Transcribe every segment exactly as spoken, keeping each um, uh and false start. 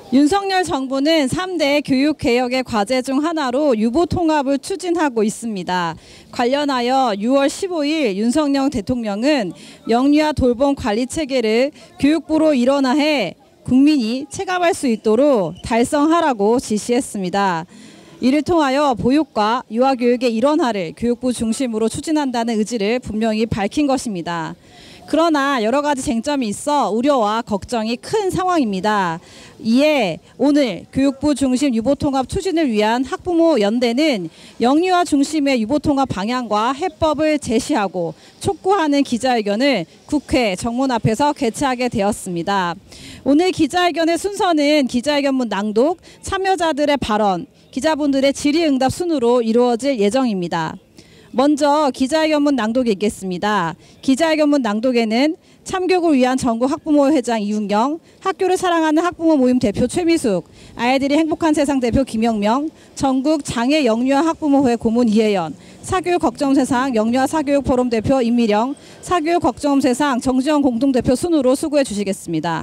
윤석열 정부는 삼 대 교육개혁의 과제 중 하나로 유보통합을 추진하고 있습니다. 관련하여 유월 십오일 윤석열 대통령은 영유아 돌봄 관리 체계를 교육부로 일원화해 국민이 체감할 수 있도록 달성하라고 지시했습니다. 이를 통하여 보육과 유아교육의 일원화를 교육부 중심으로 추진한다는 의지를 분명히 밝힌 것입니다. 그러나 여러 가지 쟁점이 있어 우려와 걱정이 큰 상황입니다. 이에 오늘 교육부 중심 유보통합 추진을 위한 학부모 연대는 영유아 중심의 유보통합 방향과 해법을 제시하고 촉구하는 기자회견을 국회 정문 앞에서 개최하게 되었습니다. 오늘 기자회견의 순서는 기자회견문 낭독, 참여자들의 발언, 기자분들의 질의응답 순으로 이루어질 예정입니다. 먼저 기자회견문 낭독이 있겠습니다. 기자회견문 낭독에는 참교육을 위한 전국 학부모회장 이윤경, 학교를 사랑하는 학부모 모임 대표 최미숙, 아이들이 행복한 세상 대표 김영명, 전국 장애 영유아 학부모회 고문 이혜연, 사교육 걱정 세상 영유아 사교육 포럼 대표 임미령, 사교육 걱정 세상 정지영 공동대표 순으로 수고해 주시겠습니다.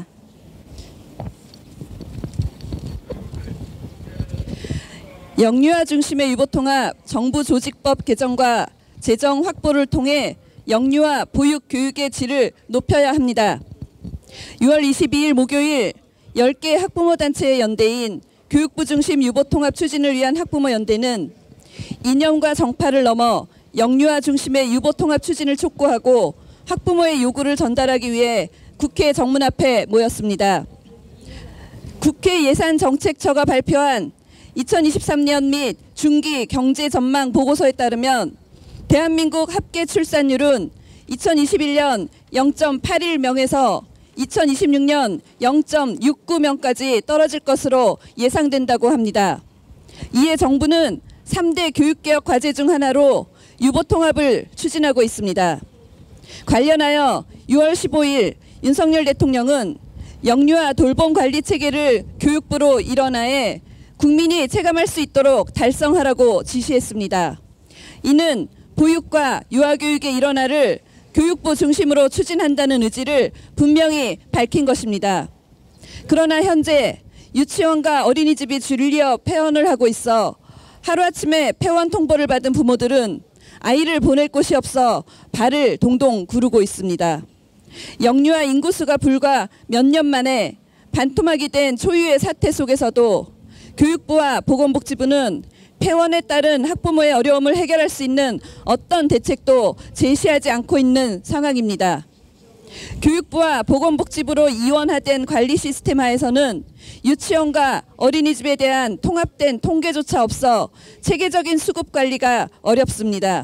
영유아 중심의 유보통합 정부 조직법 개정과 재정 확보를 통해 영유아 보육 교육의 질을 높여야 합니다. 유월 이십이일 목요일 열 개 학부모단체의 연대인 교육부 중심 유보통합 추진을 위한 학부모연대는 이념과 정파를 넘어 영유아 중심의 유보통합 추진을 촉구하고 학부모의 요구를 전달하기 위해 국회 정문 앞에 모였습니다. 국회 예산정책처가 발표한 이천이십삼년 및 중기 경제 전망 보고서에 따르면 대한민국 합계 출산율은 이천이십일년 영 점 팔일 명에서 이천이십육년 영 점 육구 명까지 떨어질 것으로 예상된다고 합니다. 이에 정부는 삼 대 교육개혁 과제 중 하나로 유보통합을 추진하고 있습니다. 관련하여 유월 십오일 윤석열 대통령은 영유아 돌봄 관리 체계를 교육부로 일원화해 국민이 체감할 수 있도록 달성하라고 지시했습니다. 이는 보육과 유아교육의 일원화를 교육부 중심으로 추진한다는 의지를 분명히 밝힌 것입니다. 그러나 현재 유치원과 어린이집이 줄리어 폐원을 하고 있어 하루아침에 폐원 통보를 받은 부모들은 아이를 보낼 곳이 없어 발을 동동 구르고 있습니다. 영유아 인구수가 불과 몇 년 만에 반토막이 된 초유의 사태 속에서도 교육부와 보건복지부는 폐원에 따른 학부모의 어려움을 해결할 수 있는 어떤 대책도 제시하지 않고 있는 상황입니다. 교육부와 보건복지부로 이원화된 관리 시스템 하에서는 유치원과 어린이집에 대한 통합된 통계조차 없어 체계적인 수급 관리가 어렵습니다.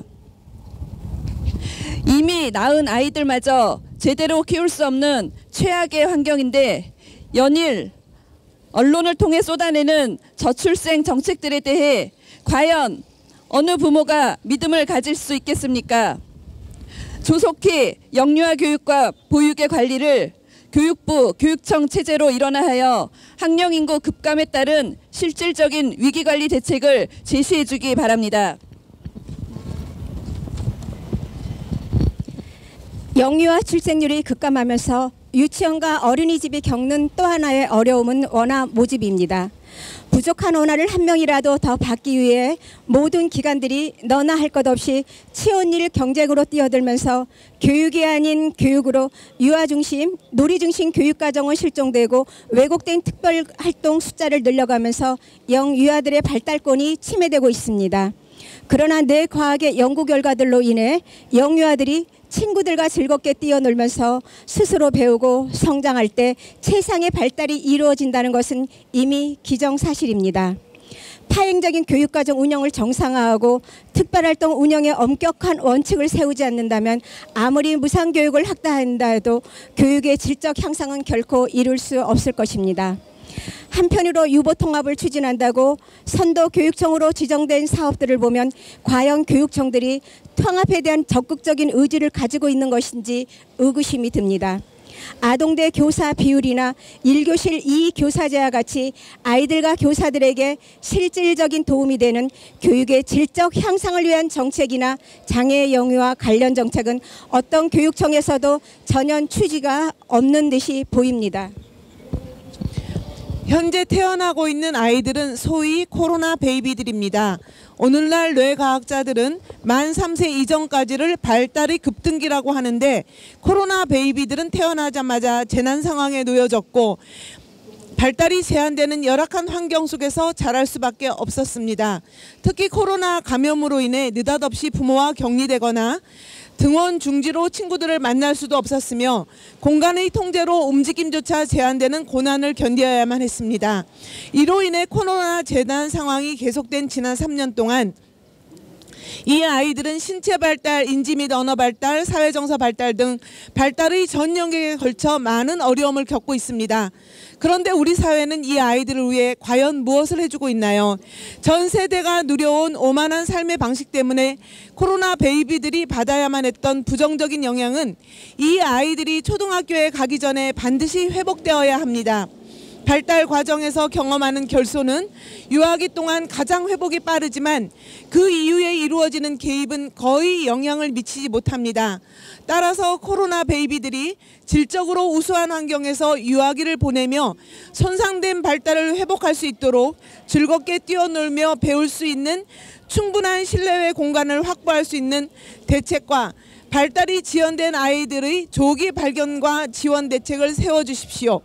이미 낳은 아이들마저 제대로 키울 수 없는 최악의 환경인데 연일 언론을 통해 쏟아내는 저출생 정책들에 대해 과연 어느 부모가 믿음을 가질 수 있겠습니까? 조속히 영유아 교육과 보육의 관리를 교육부, 교육청 체제로 일원화하여 학령 인구 급감에 따른 실질적인 위기관리 대책을 제시해 주기 바랍니다. 영유아 출생률이 급감하면서 유치원과 어린이집이 겪는 또 하나의 어려움은 원화 모집입니다. 부족한 원화를 한 명이라도 더 받기 위해 모든 기관들이 너나 할 것 없이 치혼일 경쟁으로 뛰어들면서 교육이 아닌 교육으로 유아 중심, 놀이 중심 교육과정은 실종되고 왜곡된 특별활동 숫자를 늘려가면서 영유아들의 발달권이 침해되고 있습니다. 그러나 뇌과학의 연구 결과들로 인해 영유아들이 친구들과 즐겁게 뛰어놀면서 스스로 배우고 성장할 때 최상의 발달이 이루어진다는 것은 이미 기정사실입니다. 파행적인 교육과정 운영을 정상화하고 특별활동 운영에 엄격한 원칙을 세우지 않는다면 아무리 무상교육을 확대한다 해도 교육의 질적 향상은 결코 이룰 수 없을 것입니다. 한편으로 유보통합을 추진한다고 선도교육청으로 지정된 사업들을 보면 과연 교육청들이 통합에 대한 적극적인 의지를 가지고 있는 것인지 의구심이 듭니다. 아동대 교사 비율이나 일 교실 이 교사제와 같이 아이들과 교사들에게 실질적인 도움이 되는 교육의 질적 향상을 위한 정책이나 장애 영유아 관련 정책은 어떤 교육청에서도 전혀 추지가 없는 듯이 보입니다. 현재 태어나고 있는 아이들은 소위 코로나 베이비들입니다. 오늘날 뇌과학자들은 만 삼 세 이전까지를 발달의 급등기라고 하는데 코로나 베이비들은 태어나자마자 재난 상황에 놓여졌고 발달이 제한되는 열악한 환경 속에서 자랄 수밖에 없었습니다. 특히 코로나 감염으로 인해 느닷없이 부모와 격리되거나 등원 중지로 친구들을 만날 수도 없었으며 공간의 통제로 움직임조차 제한되는 고난을 견뎌야만 했습니다. 이로 인해 코로나 재난 상황이 계속된 지난 삼 년 동안 이 아이들은 신체 발달, 인지 및 언어 발달, 사회정서 발달 등 발달의 전 영역에 걸쳐 많은 어려움을 겪고 있습니다. 그런데 우리 사회는 이 아이들을 위해 과연 무엇을 해주고 있나요? 전 세대가 누려온 오만한 삶의 방식 때문에 코로나 베이비들이 받아야만 했던 부정적인 영향은 이 아이들이 초등학교에 가기 전에 반드시 회복되어야 합니다. 발달 과정에서 경험하는 결손은 유아기 동안 가장 회복이 빠르지만 그 이후에 이루어지는 개입은 거의 영향을 미치지 못합니다. 따라서 코로나 베이비들이 질적으로 우수한 환경에서 유아기를 보내며 손상된 발달을 회복할 수 있도록 즐겁게 뛰어놀며 배울 수 있는 충분한 실내외 공간을 확보할 수 있는 대책과 발달이 지연된 아이들의 조기 발견과 지원 대책을 세워주십시오.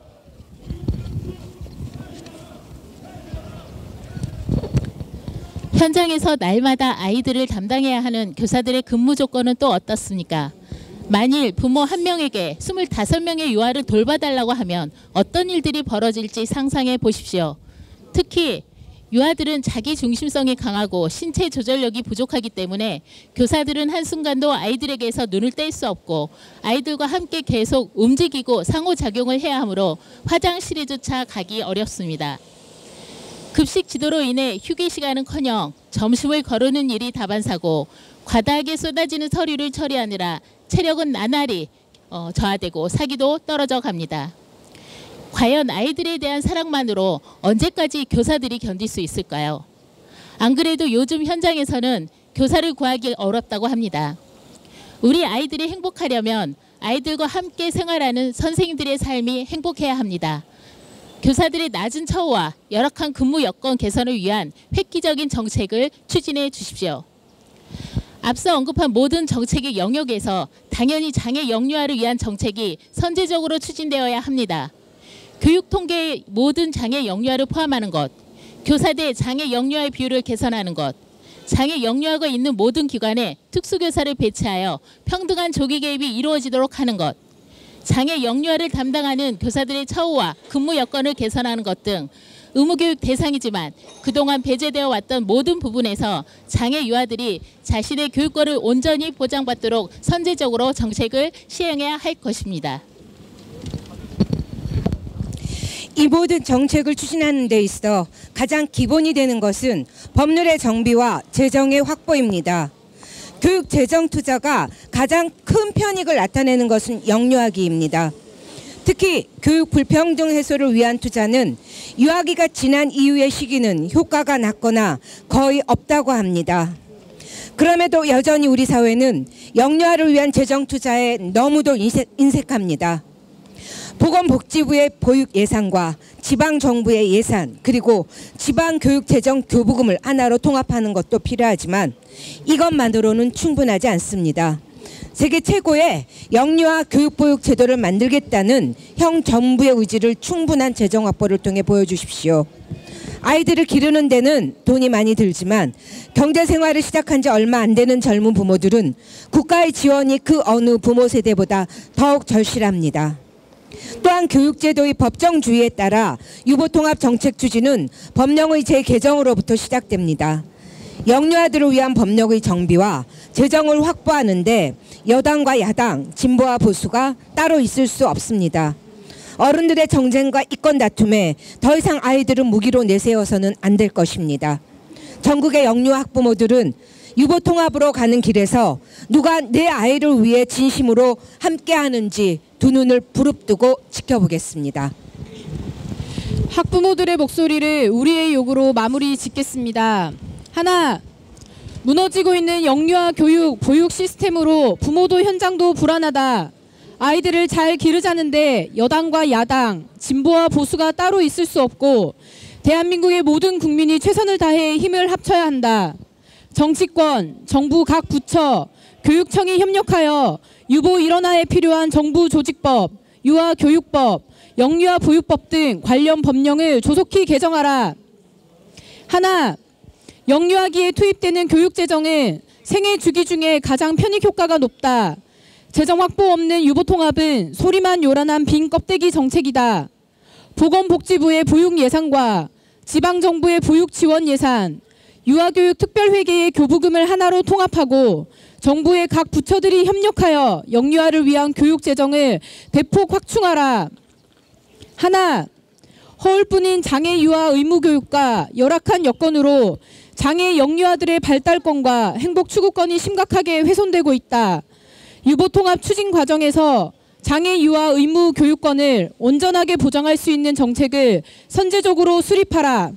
현장에서 날마다 아이들을 담당해야 하는 교사들의 근무 조건은 또 어떻습니까? 만일 부모 한 명에게 스물다섯 명의 유아를 돌봐달라고 하면 어떤 일들이 벌어질지 상상해 보십시오. 특히 유아들은 자기 중심성이 강하고 신체 조절력이 부족하기 때문에 교사들은 한순간도 아이들에게서 눈을 뗄 수 없고 아이들과 함께 계속 움직이고 상호작용을 해야 하므로 화장실에조차 가기 어렵습니다. 급식 지도로 인해 휴게 시간은커녕 점심을 거르는 일이 다반사고 과다하게 쏟아지는 서류를 처리하느라 체력은 나날이 어, 저하되고 사기도 떨어져 갑니다. 과연 아이들에 대한 사랑만으로 언제까지 교사들이 견딜 수 있을까요? 안 그래도 요즘 현장에서는 교사를 구하기 어렵다고 합니다. 우리 아이들이 행복하려면 아이들과 함께 생활하는 선생님들의 삶이 행복해야 합니다. 교사들의 낮은 처우와 열악한 근무 여건 개선을 위한 획기적인 정책을 추진해 주십시오. 앞서 언급한 모든 정책의 영역에서 당연히 장애 영유아를 위한 정책이 선제적으로 추진되어야 합니다. 교육 통계의 모든 장애 영유아를 포함하는 것, 교사대 장애 영유아의 비율을 개선하는 것, 장애 영유아가 있는 모든 기관에 특수교사를 배치하여 평등한 조기 개입이 이루어지도록 하는 것, 장애 영유아를 담당하는 교사들의 처우와 근무 여건을 개선하는 것 등 의무교육 대상이지만 그동안 배제되어 왔던 모든 부분에서 장애 유아들이 자신의 교육권을 온전히 보장받도록 선제적으로 정책을 시행해야 할 것입니다. 이 모든 정책을 추진하는 데 있어 가장 기본이 되는 것은 법률의 정비와 재정의 확보입니다. 교육 재정 투자가 가장 큰 편익을 나타내는 것은 영유아기입니다. 특히 교육 불평등 해소를 위한 투자는 유아기가 지난 이후의 시기는 효과가 낮거나 거의 없다고 합니다. 그럼에도 여전히 우리 사회는 영유아를 위한 재정 투자에 너무도 인색, 인색합니다. 보건복지부의 보육 예산과 지방정부의 예산 그리고 지방교육재정교부금을 하나로 통합하는 것도 필요하지만 이것만으로는 충분하지 않습니다. 세계 최고의 영유아 교육보육 제도를 만들겠다는 형 정부의 의지를 충분한 재정 확보를 통해 보여주십시오. 아이들을 기르는 데는 돈이 많이 들지만 경제생활을 시작한 지 얼마 안 되는 젊은 부모들은 국가의 지원이 그 어느 부모 세대보다 더욱 절실합니다. 또한 교육제도의 법정주의에 따라 유보통합 정책 추진은 법령의 재개정으로부터 시작됩니다. 영유아들을 위한 법령의 정비와 재정을 확보하는데 여당과 야당, 진보와 보수가 따로 있을 수 없습니다. 어른들의 정쟁과 이권 다툼에 더 이상 아이들을 무기로 내세워서는 안 될 것입니다. 전국의 영유아 학부모들은 유보통합으로 가는 길에서 누가 내 아이를 위해 진심으로 함께하는지 두 눈을 부릅뜨고 지켜보겠습니다. 학부모들의 목소리를 우리의 요구로 마무리 짓겠습니다. 하나, 무너지고 있는 영유아 교육, 보육 시스템으로 부모도 현장도 불안하다. 아이들을 잘 기르자는데 여당과 야당, 진보와 보수가 따로 있을 수 없고 대한민국의 모든 국민이 최선을 다해 힘을 합쳐야 한다. 정치권, 정부 각 부처, 교육청이 협력하여 유보 일원화에 필요한 정부 조직법, 유아교육법, 영유아 보육법 등 관련 법령을 조속히 개정하라. 하나, 영유아기에 투입되는 교육재정은 생애 주기 중에 가장 편익 효과가 높다. 재정 확보 없는 유보통합은 소리만 요란한 빈 껍데기 정책이다. 보건복지부의 보육 예산과 지방정부의 보육 지원 예산, 유아교육 특별회계의 교부금을 하나로 통합하고 정부의 각 부처들이 협력하여 영유아를 위한 교육재정을 대폭 확충하라. 하나, 허울뿐인 장애 유아 의무교육과 열악한 여건으로 장애 영유아들의 발달권과 행복 추구권이 심각하게 훼손되고 있다. 유보통합 추진 과정에서 장애 유아 의무 교육권을 온전하게 보장할 수 있는 정책을 선제적으로 수립하라.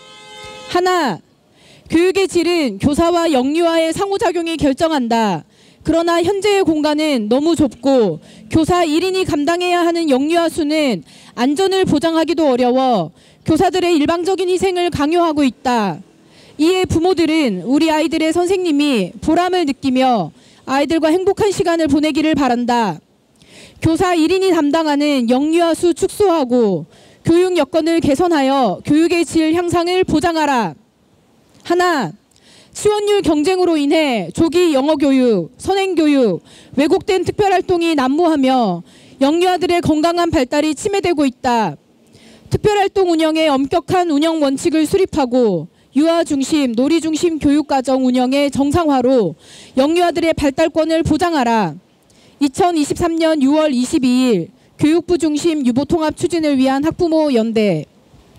하나, 교육의 질은 교사와 영유아의 상호작용이 결정한다. 그러나 현재의 공간은 너무 좁고 교사 일 인이 감당해야 하는 영유아 수는 안전을 보장하기도 어려워 교사들의 일방적인 희생을 강요하고 있다. 이에 부모들은 우리 아이들의 선생님이 보람을 느끼며 아이들과 행복한 시간을 보내기를 바란다. 교사 일 인이 담당하는 영유아 수 축소하고 교육 여건을 개선하여 교육의 질 향상을 보장하라. 하나, 지원율 경쟁으로 인해 조기 영어교육, 선행교육, 왜곡된 특별활동이 난무하며 영유아들의 건강한 발달이 침해되고 있다. 특별활동 운영에 엄격한 운영 원칙을 수립하고 유아 중심, 놀이 중심 교육과정 운영의 정상화로 영유아들의 발달권을 보장하라. 이천이십삼 년 유월 이십이일 교육부 중심 유보통합 추진을 위한 학부모 연대.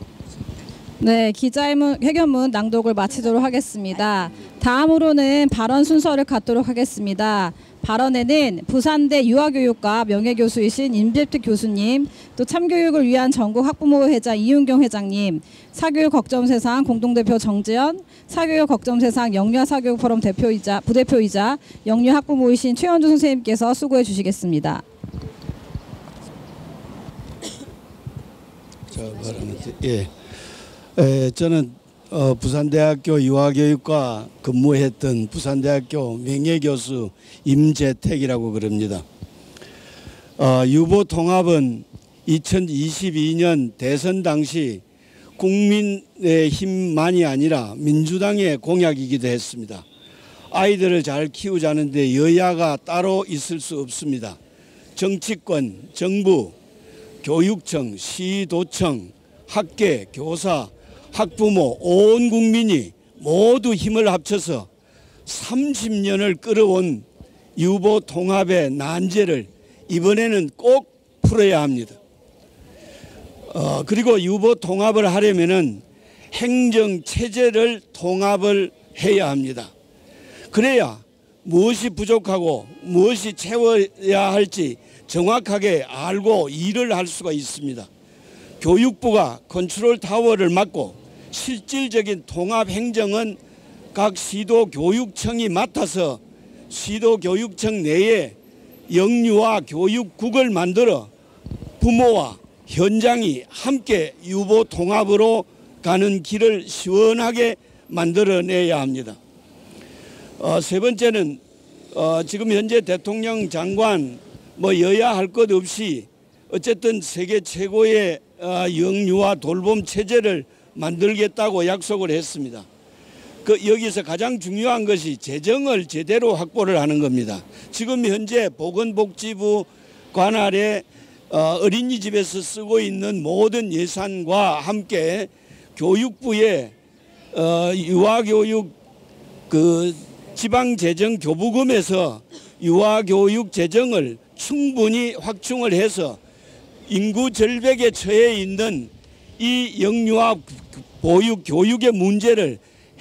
네, 기자회견문 낭독을 마치도록 하겠습니다. 다음으로는 발언 순서를 갖도록 하겠습니다. 발언에는 부산대 유아교육과 명예교수이신 임재택 교수님, 또 참교육을 위한 전국 학부모회장 이윤경 회장님, 사교육 걱정세상 공동대표 정재현, 사교육 걱정세상 영유아 사교육 포럼 대표이자 부대표이자 영유아 학부모이신 최현주 선생님께서 수고해 주시겠습니다. 자, 예. 에, 저는 어, 부산대학교 유아교육과 근무했던 부산대학교 명예교수 임재택이라고 그럽니다. 어, 유보통합은 이천이십이 년 대선 당시 국민의 힘만이 아니라 민주당의 공약이기도 했습니다. 아이들을 잘 키우자는데 여야가 따로 있을 수 없습니다. 정치권, 정부, 교육청, 시도청, 학계, 교사, 학부모, 온 국민이 모두 힘을 합쳐서 삼십 년을 끌어온 유보통합의 난제를 이번에는 꼭 풀어야 합니다. 어, 그리고 유보통합을 하려면은 행정체제를 통합을 해야 합니다. 그래야 무엇이 부족하고 무엇이 채워야 할지 정확하게 알고 일을 할 수가 있습니다. 교육부가 컨트롤 타워를 맡고 실질적인 통합 행정은 각 시도교육청이 맡아서 시도교육청 내에 영유아 교육국을 만들어 부모와 현장이 함께 유보통합으로 가는 길을 시원하게 만들어내야 합니다. 어, 세 번째는 어, 지금 현재 대통령 장관 뭐 여야 할 것 없이 어쨌든 세계 최고의 어, 영유아 돌봄 체제를 만들겠다고 약속을 했습니다. 그 여기서 가장 중요한 것이 재정을 제대로 확보를 하는 겁니다. 지금 현재 보건복지부 관할에 어, 어린이집에서 쓰고 있는 모든 예산과 함께 교육부의 어, 유아교육 그 지방재정 교부금에서 유아교육 재정을 충분히 확충을 해서 인구 절벽에 처해 있는 이 영유아 보육 교육의 문제를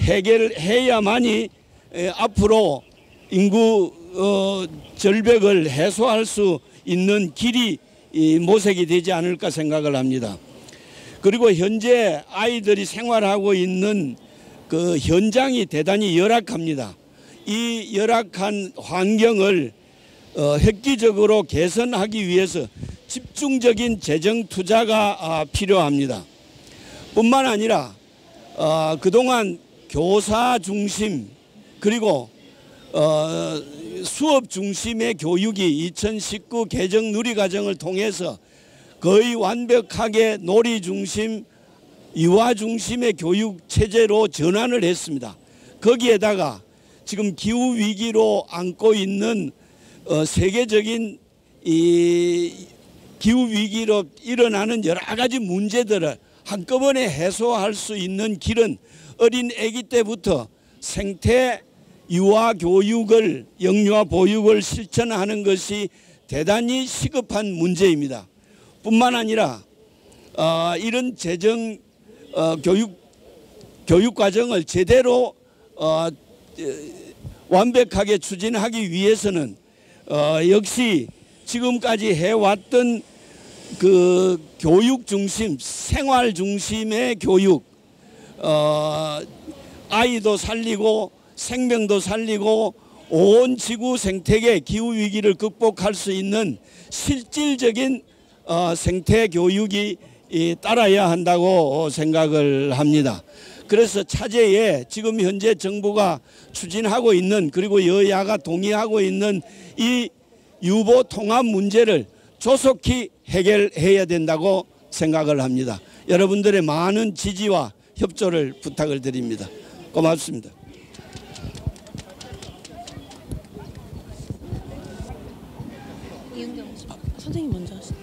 해결해야만이 앞으로 인구 어, 절벽을 해소할 수 있는 길이 모색이 되지 않을까 생각을 합니다. 그리고 현재 아이들이 생활하고 있는 그 현장이 대단히 열악합니다. 이 열악한 환경을 어, 획기적으로 개선하기 위해서 집중적인 재정 투자가 아, 필요합니다. 뿐만 아니라 어, 그동안 교사 중심 그리고 어, 수업 중심의 교육이 이천십구 개정 누리과정을 통해서 거의 완벽하게 놀이 중심, 유아 중심의 교육 체제로 전환을 했습니다. 거기에다가 지금 기후 위기로 안고 있는 어, 세계적인 이 기후 위기로 일어나는 여러 가지 문제들을 한꺼번에 해소할 수 있는 길은 어린 아기 때부터 생태 유아 교육을 영유아 보육을 실천하는 것이 대단히 시급한 문제입니다. 뿐만 아니라 어, 이런 재정 어, 교육 교육 과정을 제대로 어, 완벽하게 추진하기 위해서는 어, 역시 지금까지 해왔던 그 교육 중심, 생활 중심의 교육, 어, 아이도 살리고 생명도 살리고 온 지구 생태계 기후 위기를 극복할 수 있는 실질적인 어, 생태 교육이 이, 따라야 한다고 생각을 합니다. 그래서 차제에 지금 현재 정부가 추진하고 있는 그리고 여야가 동의하고 있는 이 유보 통합 문제를 조속히 해결해야 된다고 생각을 합니다. 여러분들의 많은 지지와 협조를 부탁을 드립니다. 고맙습니다. 선생님 먼저 하시죠.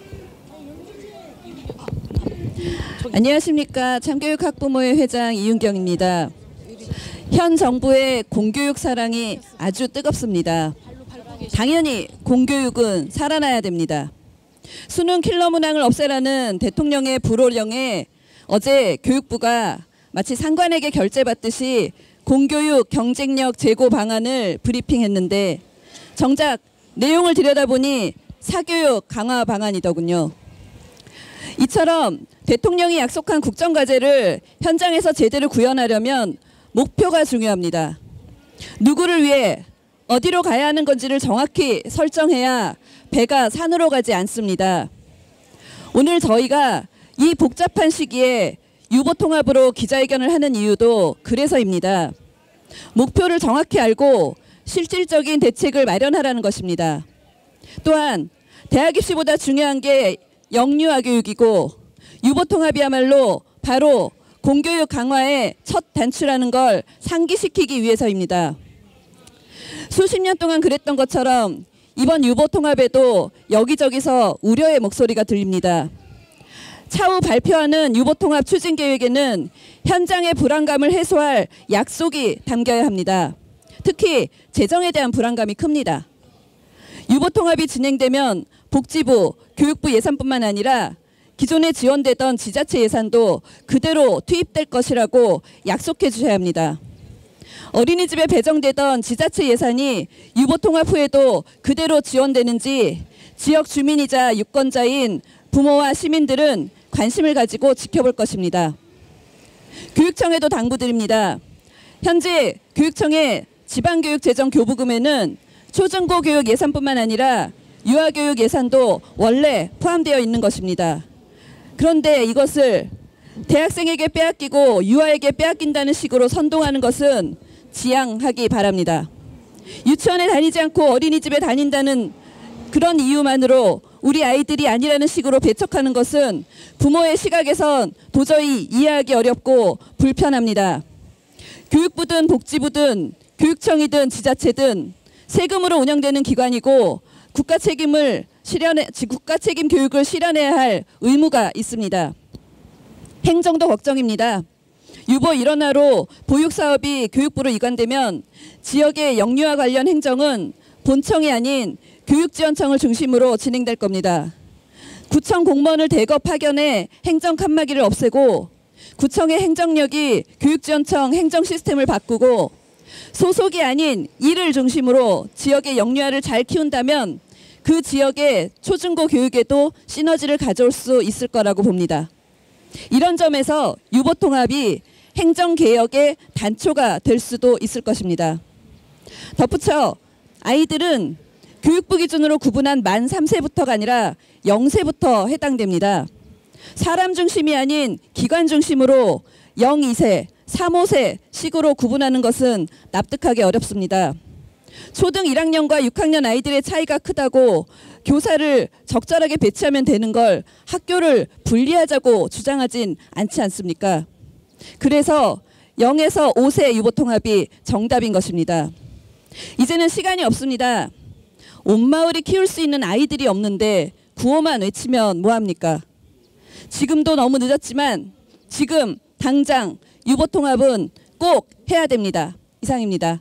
안녕하십니까. 참교육학부모회 회장 이윤경입니다. 현 정부의 공교육 사랑이 아주 뜨겁습니다. 당연히 공교육은 살아나야 됩니다. 수능 킬러 문항을 없애라는 대통령의 불호령에 어제 교육부가 마치 상관에게 결재받듯이 공교육 경쟁력 제고 방안을 브리핑했는데 정작 내용을 들여다보니 사교육 강화 방안이더군요. 이처럼 대통령이 약속한 국정과제를 현장에서 제대로 구현하려면 목표가 중요합니다. 누구를 위해 어디로 가야 하는 건지를 정확히 설정해야 배가 산으로 가지 않습니다. 오늘 저희가 이 복잡한 시기에 유보통합으로 기자회견을 하는 이유도 그래서입니다. 목표를 정확히 알고 실질적인 대책을 마련하라는 것입니다. 또한 대학 입시보다 중요한 게 영유아 교육이고 유보통합이야말로 바로 공교육 강화의 첫 단추라는 걸 상기시키기 위해서입니다. 수십 년 동안 그랬던 것처럼 이번 유보통합에도 여기저기서 우려의 목소리가 들립니다. 차후 발표하는 유보통합 추진계획에는 현장의 불안감을 해소할 약속이 담겨야 합니다. 특히 재정에 대한 불안감이 큽니다. 유보통합이 진행되면 복지부, 교육부 예산뿐만 아니라 기존에 지원되던 지자체 예산도 그대로 투입될 것이라고 약속해 주셔야 합니다. 어린이집에 배정되던 지자체 예산이 유보통합 후에도 그대로 지원되는지 지역 주민이자 유권자인 부모와 시민들은 관심을 가지고 지켜볼 것입니다. 교육청에도 당부드립니다. 현재 교육청의 지방교육재정 교부금에는 초중고 교육 예산뿐만 아니라 유아교육 예산도 원래 포함되어 있는 것입니다. 그런데 이것을 대학생에게 빼앗기고 유아에게 빼앗긴다는 식으로 선동하는 것은 지양하기 바랍니다. 유치원에 다니지 않고 어린이집에 다닌다는 그런 이유만으로 우리 아이들이 아니라는 식으로 배척하는 것은 부모의 시각에선 도저히 이해하기 어렵고 불편합니다. 교육부든 복지부든 교육청이든 지자체든 세금으로 운영되는 기관이고 국가 책임을 실현해, 국가 책임 교육을 실현해야 할 의무가 있습니다. 행정도 걱정입니다. 유보 일원화로 보육사업이 교육부로 이관되면 지역의 영유아 관련 행정은 본청이 아닌 교육지원청을 중심으로 진행될 겁니다. 구청 공무원을 대거 파견해 행정 칸막이를 없애고 구청의 행정력이 교육지원청 행정 시스템을 바꾸고 소속이 아닌 이를 중심으로 지역의 영유아를 잘 키운다면 그 지역의 초중고 교육에도 시너지를 가져올 수 있을 거라고 봅니다. 이런 점에서 유보통합이 행정개혁의 단초가 될 수도 있을 것입니다. 덧붙여 아이들은 교육부 기준으로 구분한 만 삼 세부터가 아니라 영 세부터 해당됩니다. 사람 중심이 아닌 기관 중심으로 영, 이 세, 삼, 오 세 식으로 구분하는 것은 납득하기 어렵습니다. 초등 일 학년과 육 학년 아이들의 차이가 크다고 교사를 적절하게 배치하면 되는 걸 학교를 분리하자고 주장하진 않지 않습니까? 그래서 영에서 오 세 유보통합이 정답인 것입니다. 이제는 시간이 없습니다. 온 마을이 키울 수 있는 아이들이 없는데 구호만 외치면 뭐합니까? 지금도 너무 늦었지만 지금 당장 유보통합은 꼭 해야 됩니다. 이상입니다.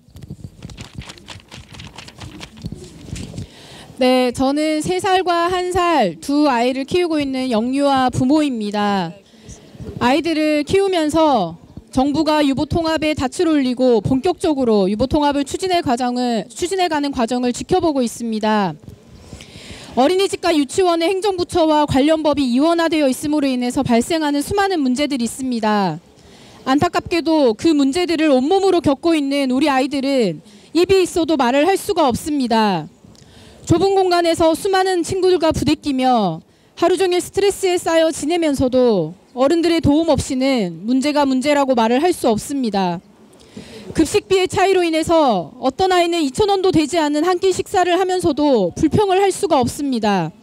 네, 저는 세 살과 한 살 두 아이를 키우고 있는 영유아 부모입니다. 아이들을 키우면서 정부가 유보통합에 닻을 올리고 본격적으로 유보통합을 추진해 과정을, 추진해가는 과정을 지켜보고 있습니다. 어린이집과 유치원의 행정부처와 관련 법이 이원화되어 있음으로 인해서 발생하는 수많은 문제들이 있습니다. 안타깝게도 그 문제들을 온몸으로 겪고 있는 우리 아이들은 입이 있어도 말을 할 수가 없습니다. 좁은 공간에서 수많은 친구들과 부대끼며 하루 종일 스트레스에 쌓여 지내면서도 어른들의 도움 없이는 문제가 문제라고 말을 할 수 없습니다. 급식비의 차이로 인해서 어떤 아이는 이천 원도 되지 않는 한 끼 식사를 하면서도 불평을 할 수가 없습니다.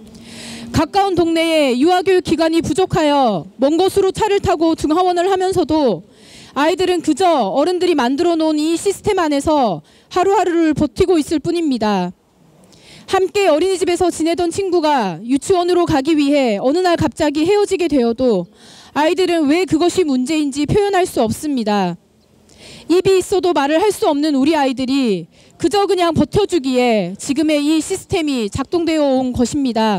가까운 동네에 유아교육 기관이 부족하여 먼 곳으로 차를 타고 등하원을 하면서도 아이들은 그저 어른들이 만들어 놓은 이 시스템 안에서 하루하루를 버티고 있을 뿐입니다. 함께 어린이집에서 지내던 친구가 유치원으로 가기 위해 어느 날 갑자기 헤어지게 되어도 아이들은 왜 그것이 문제인지 표현할 수 없습니다. 입이 있어도 말을 할 수 없는 우리 아이들이 그저 그냥 버텨주기에 지금의 이 시스템이 작동되어 온 것입니다.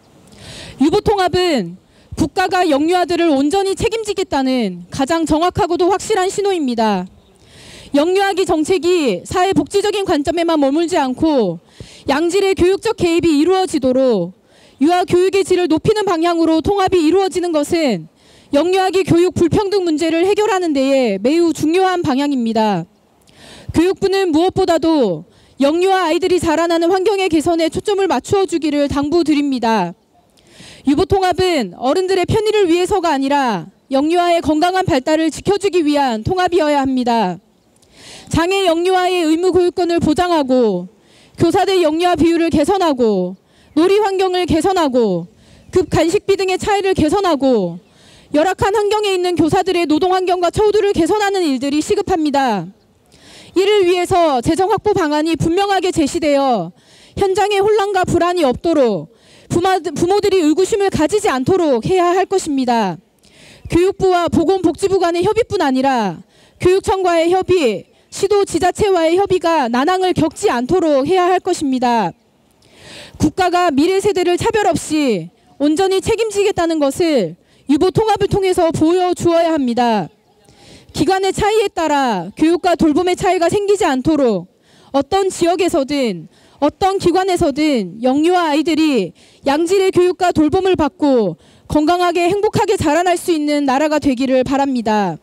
유보통합은 국가가 영유아들을 온전히 책임지겠다는 가장 정확하고도 확실한 신호입니다. 영유아기 정책이 사회 복지적인 관점에만 머물지 않고 양질의 교육적 개입이 이루어지도록 유아 교육의 질을 높이는 방향으로 통합이 이루어지는 것은 영유아기 교육 불평등 문제를 해결하는 데에 매우 중요한 방향입니다. 교육부는 무엇보다도 영유아 아이들이 자라나는 환경의 개선에 초점을 맞추어 주기를 당부드립니다. 유보통합은 어른들의 편의를 위해서가 아니라 영유아의 건강한 발달을 지켜주기 위한 통합이어야 합니다. 장애 영유아의 의무 교육권을 보장하고 교사들 영유아 비율을 개선하고 놀이 환경을 개선하고 급 간식비 등의 차이를 개선하고 열악한 환경에 있는 교사들의 노동 환경과 처우들을 개선하는 일들이 시급합니다. 이를 위해서 재정 확보 방안이 분명하게 제시되어 현장의 혼란과 불안이 없도록 부모들이 의구심을 가지지 않도록 해야 할 것입니다. 교육부와 보건복지부 간의 협의뿐 아니라 교육청과의 협의, 시도 지자체와의 협의가 난항을 겪지 않도록 해야 할 것입니다. 국가가 미래 세대를 차별 없이 온전히 책임지겠다는 것을 유보통합을 통해서 보여주어야 합니다. 기관의 차이에 따라 교육과 돌봄의 차이가 생기지 않도록 어떤 지역에서든 어떤 기관에서든 영유아 아이들이 양질의 교육과 돌봄을 받고 건강하게 행복하게 자라날 수 있는 나라가 되기를 바랍니다.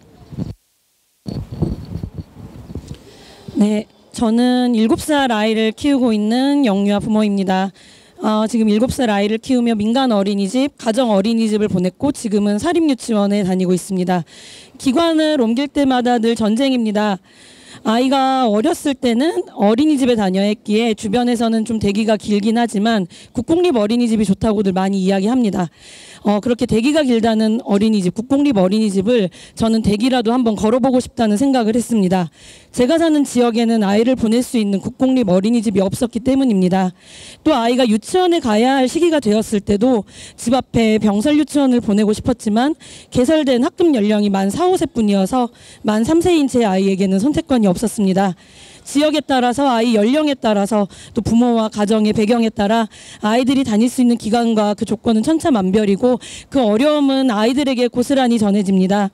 네, 저는 일곱 살 아이를 키우고 있는 영유아 부모입니다. 어, 지금 일곱 살 아이를 키우며 민간 어린이집, 가정 어린이집을 보냈고 지금은 사립유치원에 다니고 있습니다. 기관을 옮길 때마다 늘 전쟁입니다. 아이가 어렸을 때는 어린이집에 다녀야 했기에 주변에서는 좀 대기가 길긴 하지만 국공립 어린이집이 좋다고들 많이 이야기합니다. 어, 그렇게 대기가 길다는 어린이집, 국공립 어린이집을 저는 대기라도 한번 걸어보고 싶다는 생각을 했습니다. 제가 사는 지역에는 아이를 보낼 수 있는 국공립 어린이집이 없었기 때문입니다. 또 아이가 유치원에 가야 할 시기가 되었을 때도 집 앞에 병설 유치원을 보내고 싶었지만 개설된 합급 연령이 만 사, 오 세뿐이어서 만 삼 세인 제 아이에게는 선택권이 없었습니다. 지역에 따라서 아이 연령에 따라서 또 부모와 가정의 배경에 따라 아이들이 다닐 수 있는 기간과 그 조건은 천차만별이고 그 어려움은 아이들에게 고스란히 전해집니다.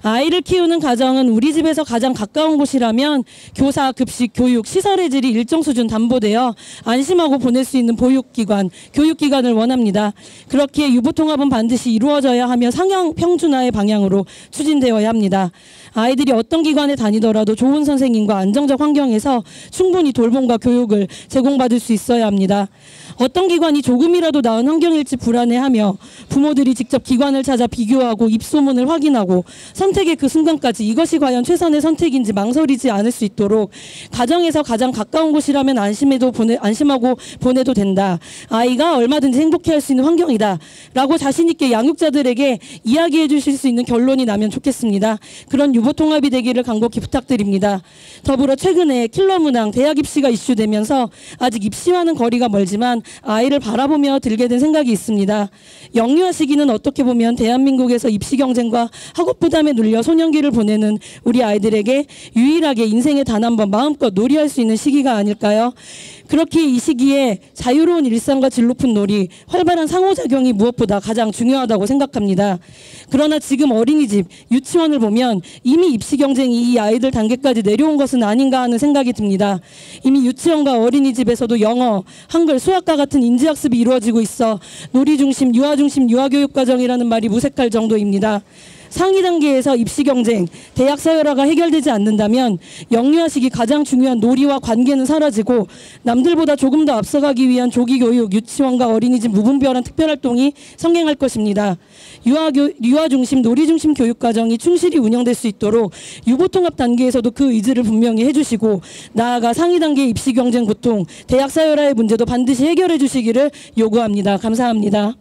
아이를 키우는 가정은 우리 집에서 가장 가까운 곳이라면 교사, 급식, 교육, 시설의 질이 일정 수준 담보되어 안심하고 보낼 수 있는 보육기관, 교육기관을 원합니다. 그렇기에 유보통합은 반드시 이루어져야 하며 상향 평준화의 방향으로 추진되어야 합니다. 아이들이 어떤 기관에 다니더라도 좋은 선생님과 안정적 환경에서 충분히 돌봄과 교육을 제공받을 수 있어야 합니다. 어떤 기관이 조금이라도 나은 환경일지 불안해하며 부모들이 직접 기관을 찾아 비교하고 입소문을 확인하고 선택의 그 순간까지 이것이 과연 최선의 선택인지 망설이지 않을 수 있도록 가정에서 가장 가까운 곳이라면 안심해도 보내, 안심하고 보내도 된다. 아이가 얼마든지 행복해할 수 있는 환경이다. 라고 자신 있게 양육자들에게 이야기해 주실 수 있는 결론이 나면 좋겠습니다. 그런 유보통합이 되기를 간곡히 부탁드립니다. 더불어 최근에 킬러 문항 대학 입시가 이슈되면서 아직 입시와는 거리가 멀지만 아이를 바라보며 들게 된 생각이 있습니다. 영유아 시기는 어떻게 보면 대한민국에서 입시 경쟁과 학업 부담에 눌려 소년기를 보내는 우리 아이들에게 유일하게 인생에 단 한 번 마음껏 놀이할 수 있는 시기가 아닐까요? 그렇기에 이 시기에 자유로운 일상과 질 높은 놀이, 활발한 상호작용이 무엇보다 가장 중요하다고 생각합니다. 그러나 지금 어린이집, 유치원을 보면 이미 입시 경쟁이 이 아이들 단계까지 내려온 것은 아닌가 하는 생각이 듭니다. 이미 유치원과 어린이집에서도 영어, 한글, 수학과 같은 인지학습이 이루어지고 있어 놀이 중심, 유아 중심 유아교육 과정이라는 말이 무색할 정도입니다. 상위 단계에서 입시 경쟁, 대학 서열화가 해결되지 않는다면 영유아 시기 가장 중요한 놀이와 관계는 사라지고 남들보다 조금 더 앞서가기 위한 조기 교육, 유치원과 어린이집 무분별한 특별활동이 성행할 것입니다. 유아교, 유아 중심, 놀이 중심 교육 과정이 충실히 운영될 수 있도록 유보통합 단계에서도 그 의지를 분명히 해주시고 나아가 상위 단계 입시 경쟁 고통, 대학 서열화의 문제도 반드시 해결해 주시기를 요구합니다. 감사합니다.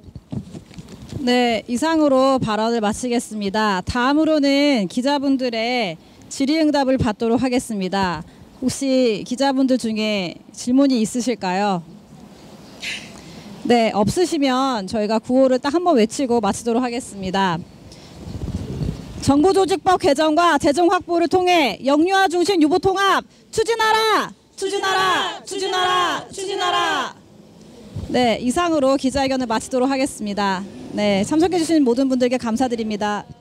네, 이상으로 발언을 마치겠습니다. 다음으로는 기자분들의 질의응답을 받도록 하겠습니다. 혹시 기자분들 중에 질문이 있으실까요? 네, 없으시면 저희가 구호를 딱 한번 외치고 마치도록 하겠습니다. 정부조직법 개정과 재정 확보를 통해 영유아 중심 유보통합 추진하라! 추진하라! 추진하라! 추진하라! 네, 이상으로 기자회견을 마치도록 하겠습니다. 네, 참석해 주신 모든 분들께 감사드립니다.